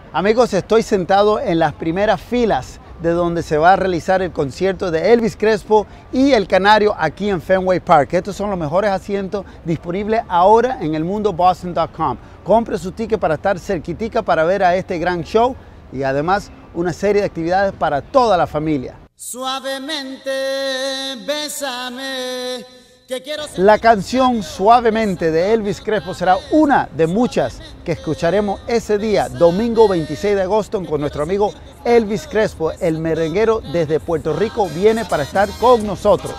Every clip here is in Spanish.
Amigos, estoy sentado en las primeras filas de donde se va a realizar el concierto de Elvis Crespo y El Canario aquí en Fenway Park. Estos son los mejores asientos disponibles ahora en elmundoboston.com. Compre su ticket para estar cerquitica para ver a este gran show y además una serie de actividades para toda la familia. Suavemente, bésame, que quiero ser... La canción Suavemente de Elvis Crespo será una de muchas que escucharemos ese día, domingo 26 de agosto, con nuestro amigo Elvis Crespo. El merenguero desde Puerto Rico viene para estar con nosotros.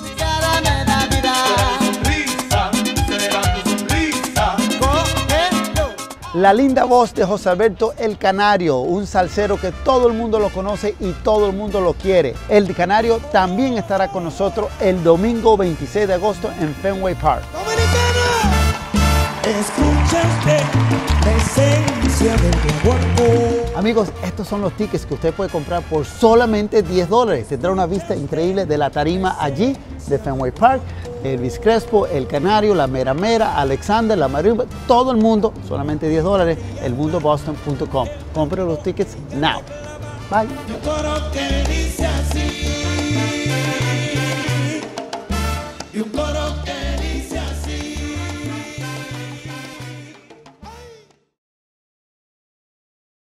La linda voz de José Alberto El Canario, un salsero que todo el mundo lo conoce y todo el mundo lo quiere. El Canario también estará con nosotros el domingo 26 de agosto en Fenway Park. Amigos, estos son los tickets que usted puede comprar por solamente $10. Tendrá una vista increíble de la tarima allí de Fenway Park. Elvis Crespo, El Canario, la Mera Mera, Alexander, la Marimba, todo el mundo, solamente $10, elmundoboston.com. Compre los tickets now. Bye. Y un coro